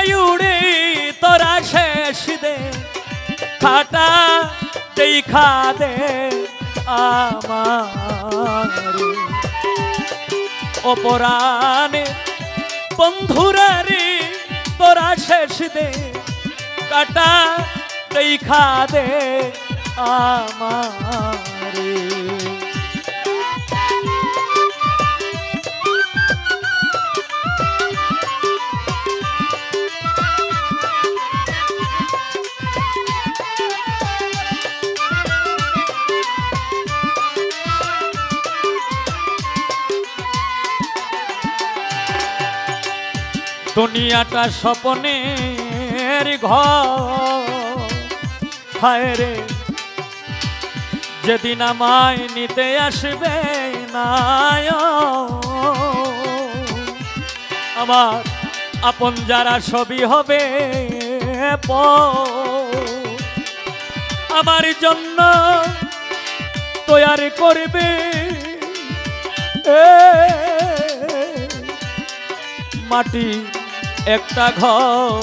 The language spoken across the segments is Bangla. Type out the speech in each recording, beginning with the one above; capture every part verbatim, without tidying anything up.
উড়ে তোরা শেষ দে খাটা দেখা দে আমার অপরাণে বন্ধুরা রে তোরা শেষ দে কাটা দেখা দে আমারে দুনিয়াটা স্বপ্নের ঘর হায় রে যেদিন আমায় নিতে আসবে না আমার আপন যারা সবই হবে আমার জন্য তৈরি করবে মাটি একটা ঘর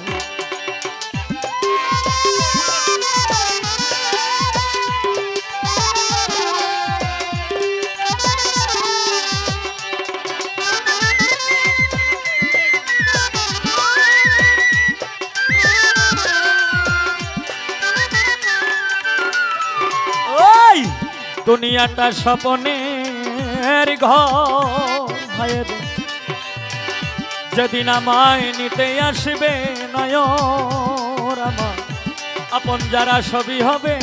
ওই দুনিয়াটা স্বপ্নের ঘর ভাইয়ের যেদিন আমায় নিতে আসবে নয়ন আমার আপন যারা সবই হবে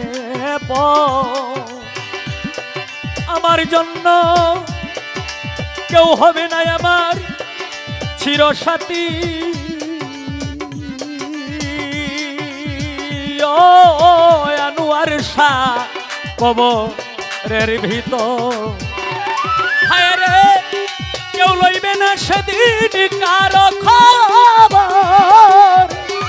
আমার জন্য কেউ হবে না আমার চিরসাথী ও আনোয়ার শাহ কবরের ভিতর হায় রে কেউ লইবে না সেদিন কারো খবর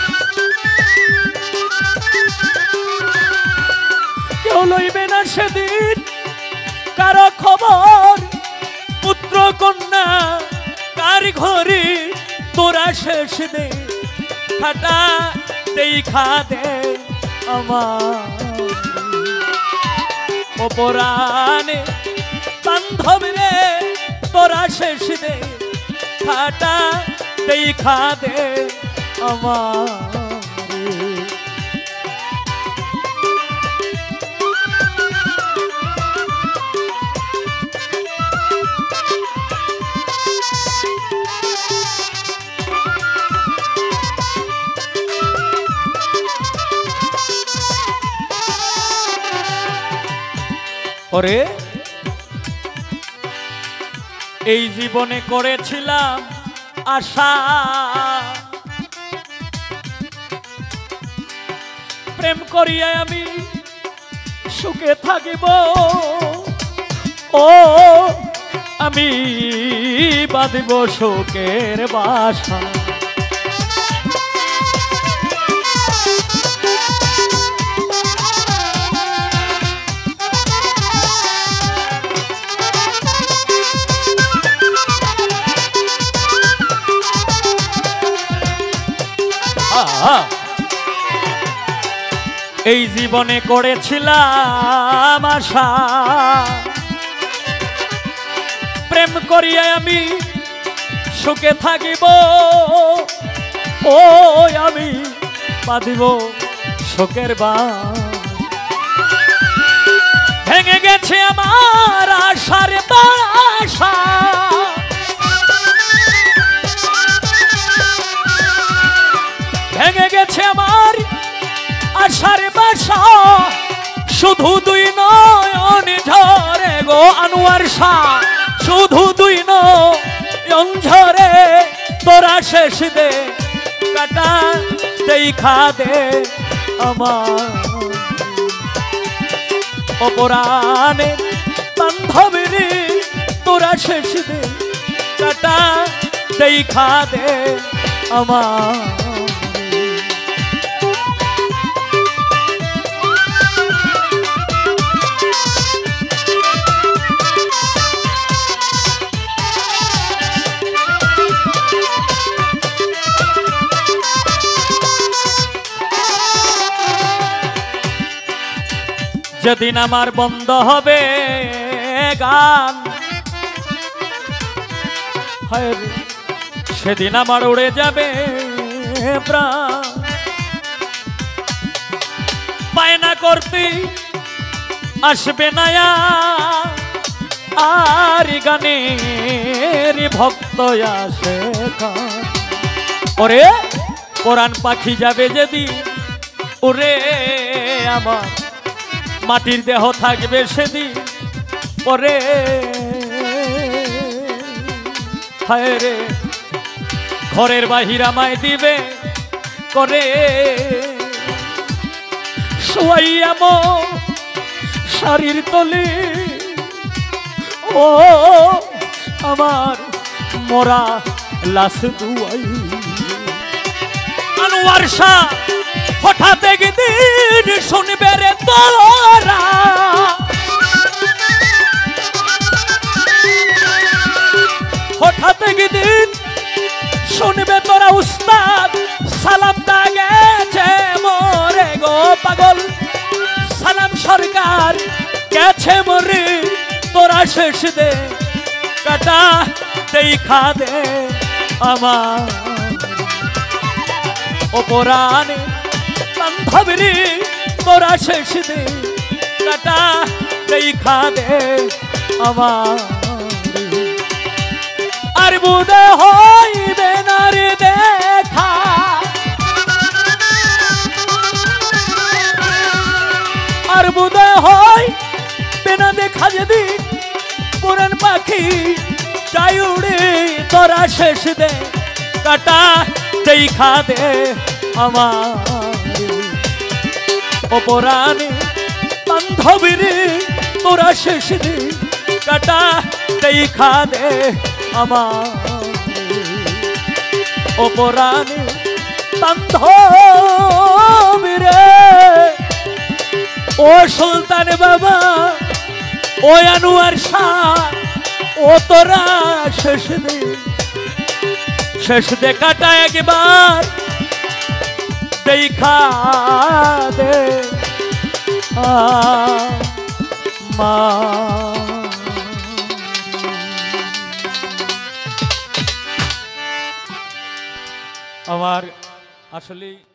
কেউ লইবে না সেদিন কারো খবর পুত্র কন্যা কার ঘরে তোরা শেষ দে খাটা দেখা দে আমার অপরাণে বান্ধব রে তোরা শেষ দে খাটা দেখা দে আমার ওরে এই জীবনে করেছিলাম আশা প্রেম করিয়া আমি সুখে থাকিব ও আমি বাঁধিব শোকের বাসা এই জীবনে করেছিলাম আশা প্রেম করিয়া আমি সুখে থাকিব ও আমি বাঁধিব শোকের বাস ভেঙে গেছে আমার আশার বাসা ভেঙে গেছে আমার আশার বাসা শুধু দুই নয়ন ঝরে গো আনোয়ার শাহ শুধু দুই নয়ন ঝরে তোরা শেষ দে কাটা দেখা দে আমার অপরাণে বান্ধবী রে তোরা শেষ দে কাটা দেখা দে আমার যেদিন আমার বন্ধ হবে গান, সেদিন আমার উড়ে যাবে প্রাণ। বায়না করতে আসবে নায়া আর গানের ভক্ত আসে গান। ওরে কোরআন পাখি যাবে যেদিন ওরে আমার মাটির দেহ থাকবে সেদিন পরে। হায় রে ঘরের বাহির আমায় দিবে করে শোয়াইয়াম শাড়ির তলে। ও আমার মরা লাশ দুয়াই আনোয়ার শাহ হঠাৎ একদিন শুনবে রে তোরা, হঠাৎ একদিন শুনবে তোরা উস্তাদ সালামটা গেছে মরে গো পাগল। সালাম সরকার গেছে মরে তোরা শেষ দে কাটা দেখা দে আমার অপরাণে বান্ধবী তোরা শেষ দে কাটা দেখা দে আমার। আর বুদে হইবে না রে দেখা, আর বুদে হইবে না দেখা যেদিন পুরান পাখি যাই উড়ে তোরা শেষ দে কাটা দেখা দে আমার অপরাণে বান্ধবীর তোরা শেষ দে কাটা দেখা দে আমার অপরাণে বান্ধবীর। ও সুলতান বাবা ও আনোয়ার শাহ ও তোরা শেষ দে শেষ দে কাটা একবার দেখা দে মা। আমার আসলে